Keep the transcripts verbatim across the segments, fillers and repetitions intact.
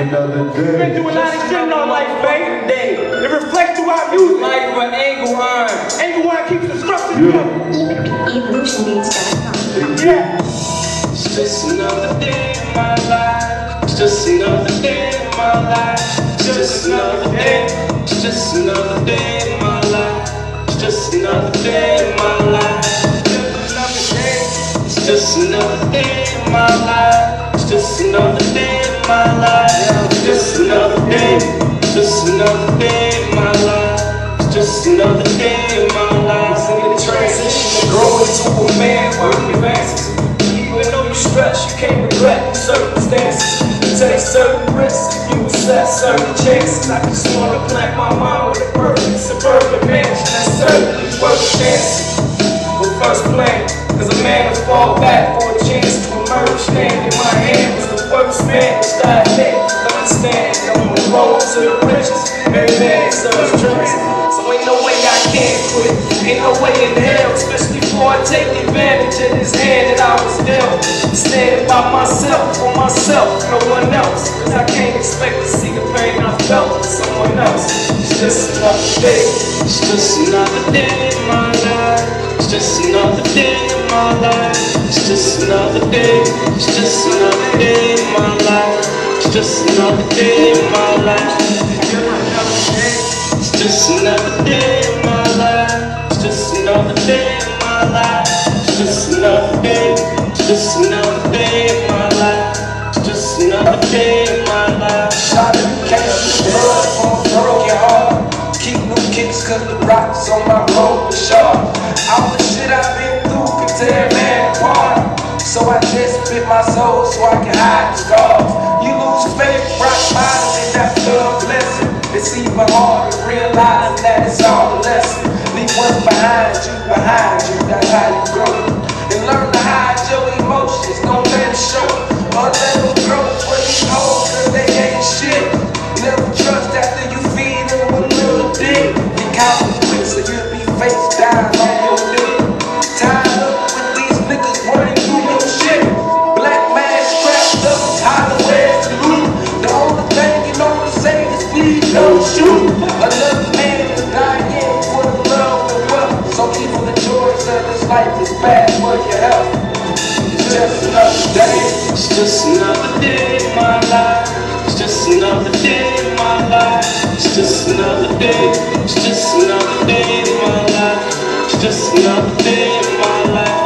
another day. Been through a lot of shit in our life, babe. It reflects through our music. Life for Angle Iron. Angle Iron keeps the structure together. evolution beats dot com. Yeah. It's just another day in my life. It's just another day in my life. It's just another day. It's just another day in my life. It's just another day in my life. It's just another day in my life. It's just another day in my life. It's just another day. It's just another day in my life. It's just another day in my life. In the transition, grow into a man working advances. Even though you stress, you can't regret circumstances. You take certain risks, you assess certain chances. I just wanna plant my mind with a perfect suburban mansion. That's certainly worth a chance. But first plan, cause a man will fall back for a chance to emerge. Stand in my hand was the first man to start next. Understand, I'm on the road to the riches. Every man deserves drinks. So ain't no way I can't quit. Ain't no way in hell, especially before I take advantage of this hand that I was dealt. Standing by myself, for myself, no one else. Cause I can't expect to see the pain I felt with someone else. It's just another day. It's just another day in my life. It's just another day in my life. It's just another day. It's just another day in my life. It's just another day in my life. It's just another day in my life. It's just another day in my life. It's just another day. It's just another day in my life. It's just another day in my life. Shot in the case, blood on a broken heart. Keep new kicks cause the rocks on my road is sharp. All the shit I've been through can tear a man apart. So I just spit my soul so I can hide the scars. You lose faith, rock bottom, and that's a blessing. It's even hard to realize that it's all a lesson. Leave what's behind you, behind you, that's how you grow. And learn to hide your emotions, don't let it show. Or let them grow for these hoes, cause they ain't shit. Never trust after you feed them with a little dick. You count the quick so you'll be face down on your dick. Tied up with these niggas running through your shit. Black man strapped up, holler where's the loot. The only thing you know to say is please don't shoot. Another man is dying for the love and wealth. So even the joys of this life is bad for your health. It's just another day. It's just another day in my life. It's just another day in my life. It's just another day. It's just another day in my life. It's just another day in my life.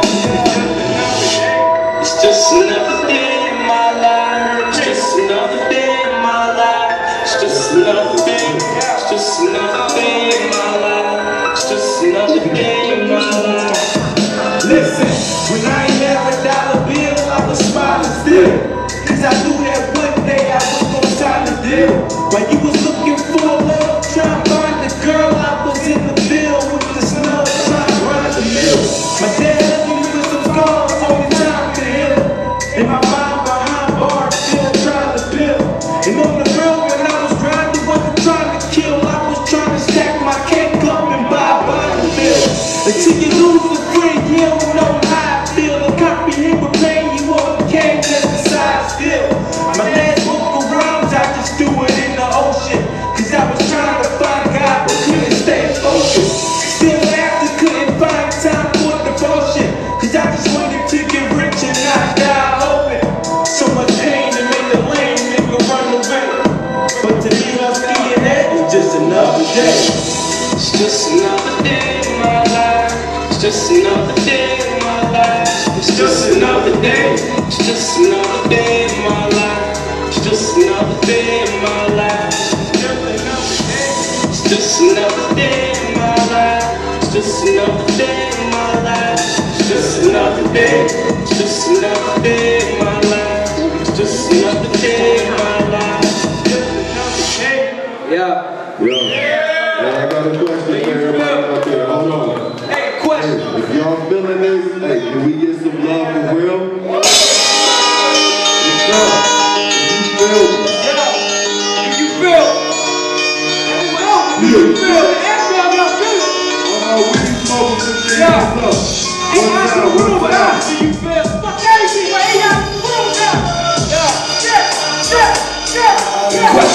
It's just another day in my life. It's just another day in my life. It's just another day. It's just another day in my life. It's just another day in my life. Listen, when I ain't had a dollar bill, I was smiling still. Cause I knew that one day I was gonna sign the deal. While you was looking for love, trying to find the girl, I was in the field with the snub, trying to run the mill. My dad left me with some scars, only time to heal. And my mind behind bars, still trying to build. And on the road when I was grinding, wasn't trying to kill, I was trying to stack my cake up and buy a bottle bill. Until you lose a friend, you don't know how I feel. To comprehend what pain you overcame, just decide still. My last book of rhymes, I just threw it in the ocean. Cause I was trying to find God, but couldn't stay focused. Still after, couldn't find time for devotion. Cause I just wanted to get rich and not die open. So much pain to make the lame nigga run away. But to me, I'm seeing that it's just another day. It's just another day in my life. It's just another day in my life. It's just another day. It's just another day in my life. It's just another day in my life. It's just another day in my life. It's just another day in my life. It's just another day. It's just another day in my life. It's just another day in my life. Yeah. Yo. Yeah, I got a question for everybody out there. Hold on. Hey, question. Hey, if y'all feeling this, hey, can we get some love for real? What's up? You feel? Yeah. Do you feel? Do you feel? Ask me how y'all feeling. Oh, we be smoking some shit. Yeah. What's up? Ain't What's asking up? for What's up? do you feel? Fuck everything, but ain't y'all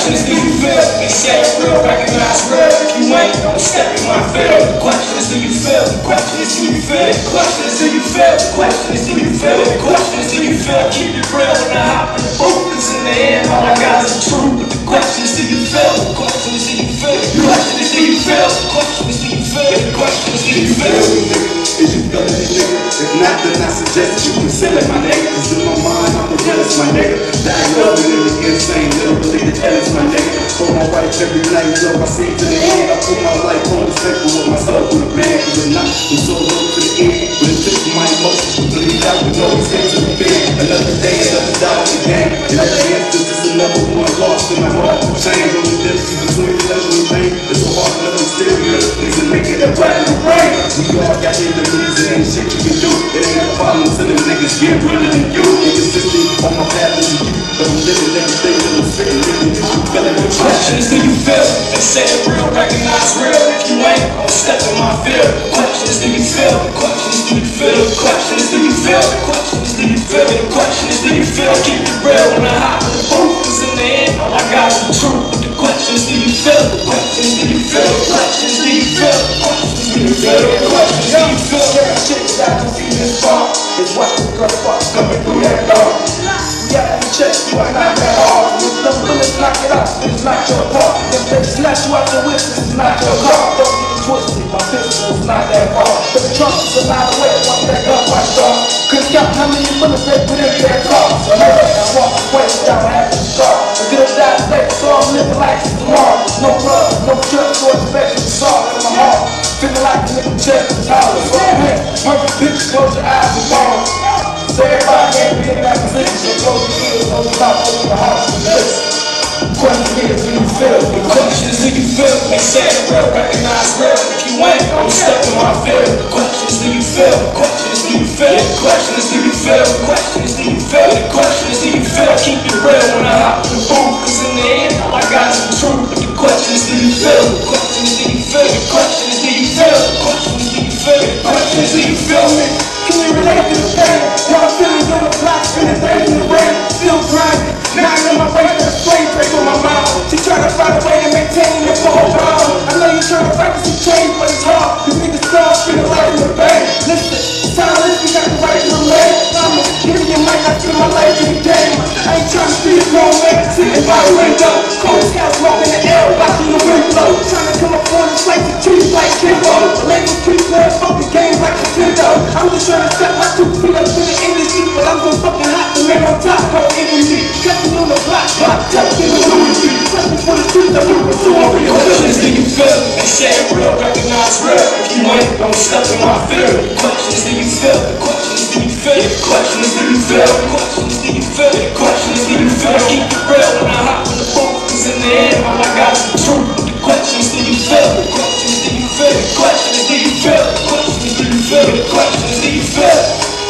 question is, do you feel? They say real, recognize real. If you ain't, don't step in my field. The question is, do you feel? The question is, do you feel? The question is, do you feel? The question is, do you feel? The question is, do you feel? Keep it real when I hop in the booth. Cause in the end, all I got is the truth. But the question is, do you feel? The question is, do you feel? The question is, do you feel? The question is, do you feel? The question is, do you feel? Is you feeling it, nigga? If not, then I suggest you consider my nigga. Cause in my mind, I'm the realest, my nigga. Diagnosed in the insane, literally the illest, my nigga. For my wife every night, love I see to the end. I put my life on the table with myself in the bed. Cause if not, I'm so low to the end. But it took my emotions to bleed out with no escape to the bed. Another day, another dollar again. Another dance, this is another one lost in my heart. Change on the difference between pleasure and pain. It's so hard to live mysterious. Things that make it a black and rain. We all got enemies, it ain't shit you can do. It ain't a problem till them niggas get realer than you. Inconsistent on my path to you, but I'm living everything that I'm spitting. Living this, you feeling it. The question is, do you feel? They say it real, recognize real. If you ain't, don't step in my field. The question is, do you feel? The question is, do you feel? The question is, do you feel? The question is, do you feel? The question is, do you feel? Keep it real when I hop in the booth. Cause in the end, all I got is the truth. But the question is, do you feel? The question is, do you feel? The question is, do you feel? The question is, do you feel? The question is, do you feel? Every chick that I see this far is watching the girl fuck coming through that door. We got to check, you are not that hard. If the bullets knock it out, it's not your fault. If they snatch you out the whip, it's not your car. Don't get it twisted, my pistol's not that far. But the trunk is a lot away, once that gun flash off. Couldn't count how many bullets they put in their car. So I walk away without having to start. A good die late, so I'm living like it's tomorrow. No blood, no church, no infection, it's all in my heart. Feeling like a nigga chest is hollow. So I'm here, perfect picture, close your eyes and fall. So everybody can't be in that position. So close your ears, close your mouth, open your heart and listen. Question is, do you feel? The question is, do you feel? They say it real, recognize real. If you ain't, don't step in my field. The question is, do you feel? The question is, do you feel? The question is, do you feel? The question is, do you feel? The question is, do you feel? Keep it real when I hop in the booth. Cause in the end, all I got is the truth. But the question is, do you feel? The question is, do you feel? The question is, do you feel? The question is, do you feel? The question is, do you feel me? Can you relate to the pain? Now I'm feeling on the block, spinning days in the rain. Still grinding, now I'm in my way to the slave break on my mouth. She trying to find a way to maintain your full power. I know you're trying to practice some change, but it's hard. These niggas still spinning life in the bank. Listen, silence, you got the right to relate. I'm giving you mic, I spend my life in the game. I ain't trying to be a grown man, sitting by the window. Cold scouts walking in the air, watching the wind blow. Trying to come up on and slice the trees like Kimbo. The labels keep playing fucking games like Nintendo. I'm just trying to step my two feet up in the industry, but I'm so fucking hot, the man on top, cold industry. Catching on the block, block, touching the Louis V. Searching for the truth that we pursue over The your question is, do you feel? They say it real, recognize real. If you ain't, don't step in my field. The question is, do you feel? The question is, do you feel? The question is, do you feel? The question is, do you feel? The question is, do you feel? Keep it real when I hop in the booth. Cause in the end, all I got is the truth. The question is, do you feel? The question is, do you feel? The question is, do you feel? The question is, do you feel? The question is, do you feel?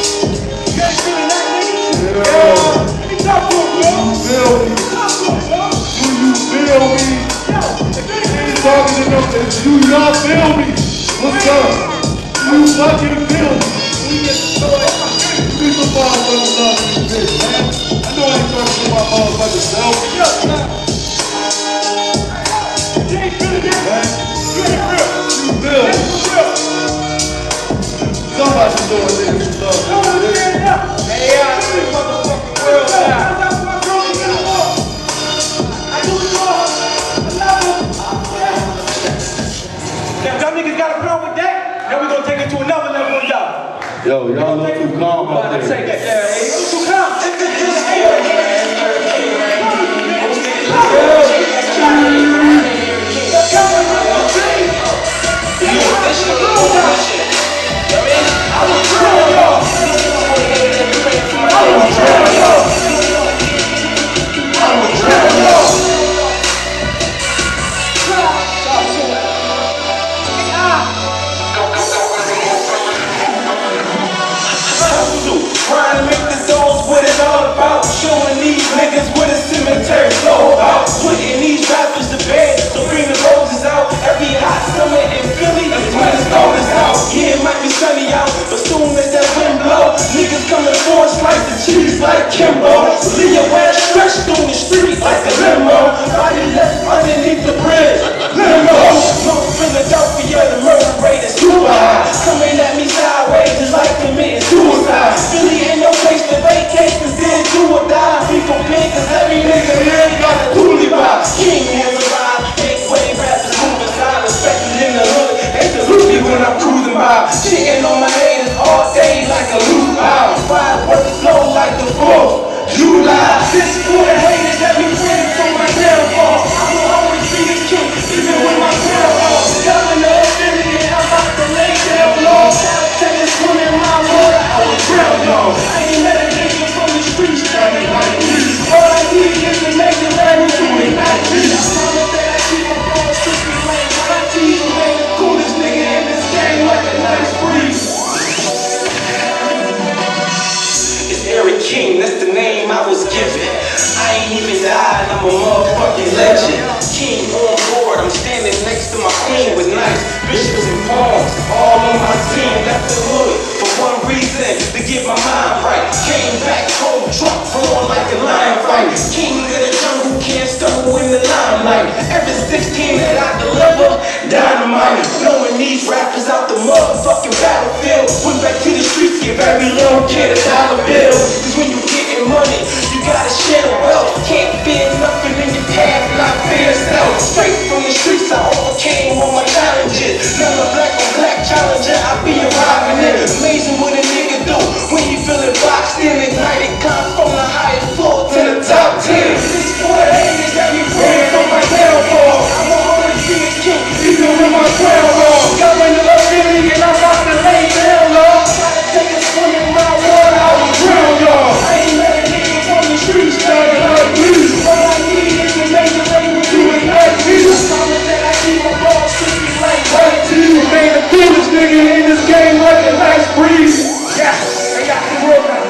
You guys feeling that, nigga? Yeah. Let me talk to him, bro. Feel me? Do you feel me? Ain't talking to them. Do y'all feel me? What's up? Do you fucking feel me? People motherfuckers love me, bitch, man. I know I ain't talking to my motherfucking self. You ain't feeling that, Man, you ain't real. you feel me? Somebody doing niggas who love me, bitch. Hey, yeah, this motherfucking world now. If y'all niggas got a problem with that, then we're gonna take it to another level with y'all. Yo, y'all look too calm out there. Take it there, hey. You too calm. I see so big, cause every nigga here got a coolie vibe. King has arrived, gateway rappers moving side, respected in the hood. They salute me when I'm cruising by. Shitting on my haters all day like a loose eye. Ride with the flow like the fourth July. This for the haters that be friends from my downfall. I will always be the king, even when my crown falls. Governor of Philly, and I'm about to lay down low. Take a swim in my water, I was drowned on. I ain't met a nigga from the streets shining like me. All I need is to make the land and do it like me. I promise that I keep my balls strictly like my teeth. Man, the coolest nigga in this game like a nice breeze. It's Eric King, that's the name I was given. I ain't even died, I'm a motherfucking legend. King on board, I'm standing next to my queen with nice bishops and palms. All on my team, left the hood for one reason, to get my mind right. Came back home drunk, flowing like a lion fight. King of the jungle, can't stumble in the limelight. Every sixteen that I deliver, dynamite. Knowing these rappers out the motherfucking battlefield. Went back to the streets, give every little kid a dollar bill. Cause when you getting money, you gotta share the wealth. Can't fear nothing in your path, not fear self. Straight from the streets, I overcame all my challenges. Never black on black challenger, I be arriving in. Amazing what a nigga do when you feeling boxed in. Ignited, come from the highest floor to the top ten. This for the haters that be praying for my downfall. I will always be a king, even when my crown wrong. Governor of Philly, and I'm about to lay down low. Try to take a swim in my water, I was drowned, y'all. I ain't met a nigga from the streets shining like me. All I need is to make the label do it like me. I promise that I keep my balls strictly like white teeth. Man, the coolest nigga in this game like a nice breeze. Yeah, I got the world now.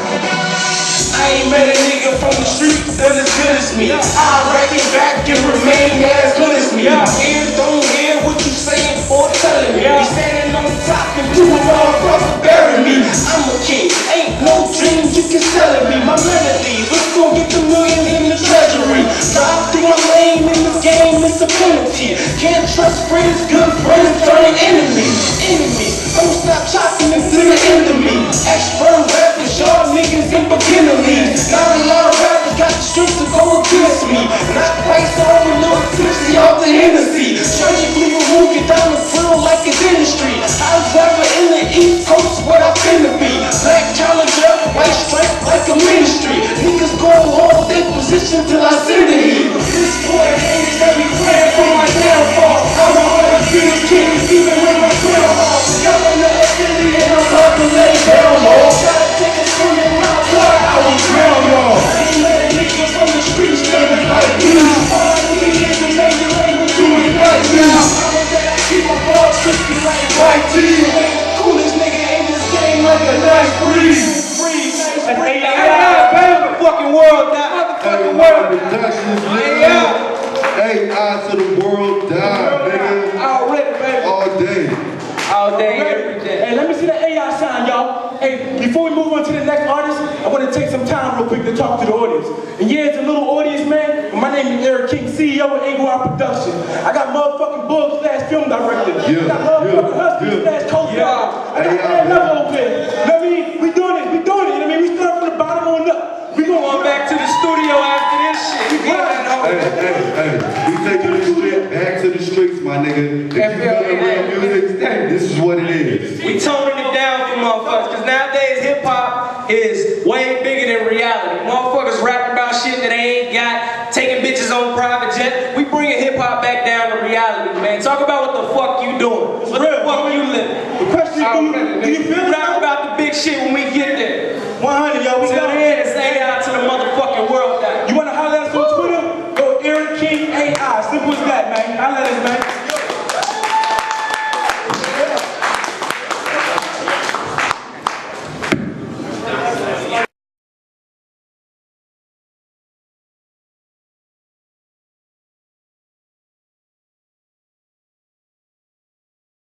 I ain't met a nigga from the streets that's as good as me. I'll rack it back and remain as good as me. Ears don't hear what you saying or telling me. We standing on top and do a motherfucker bury me. I'm a king, ain't no dream you can sell it me. My melodies, let's go get the million in the treasury. Drive through my lane in this game, it's a penalty. Can't trust friends, good friends turning enemies. Enemies, don't stop chopping them to the end of me. Expert rappers, y'all niggas in beginner leagues. Not a lot of rappers got the strength to go against me. Not quite so a little tipsy off the Hennessy. Surgically remove it down the grill like a dentistry. I was ever in the East Coast, what I finna be. Black challenger, white stripe like a ministry. Niggas gon' hold their position till I send the heat. This boy haters that be praying for my downfall. I'm always be the king, even when my crown falls. Governor of Philly, and I'm about to lay down low. Try to take a swim in my water, I was drowned, y'all. I ain't let a nigga from the streets standing like me. All I need is to make the label do it like me. I promise that I keep my balls strictly like white teeth. Coolest nigga in this game like a nice breeze. Breeze, nice breeze. Hey, fucking world, that motherfucking world. Hey, hey, eyes to the world, die, nigga. Already, baby. All day. All day, every day. Hey, let me see the A I sign, y'all. Hey, before we move on to the next artist, I want to take some time real quick to talk to the audience. And yeah, it's a little audience, man. My name is Eric King, C E O of Angle Art Production. I got motherfucking Bug slash film director. Yeah, I got motherfucking yeah, Husky yeah. slash co-star. Yeah. I got Hey, Ed yeah, Level over here. I mean, we doing it, we doing it. I mean, we start from the bottom on up. We going back to the studio after this shit. We going Hey, hey, hey, we taking this shit back to the streets, my nigga. If you feeling real music, this is what it is. We toning it down for motherfuckers, cause nowadays hip hop is way bigger than reality. Motherfuckers rapping about shit that they ain't got, taking bitches on private jet. We bringing hip hop back down to reality, man. Talk about what the fuck you doing. What the fuck you living. The question is, do you, do you feel Rap about the big shit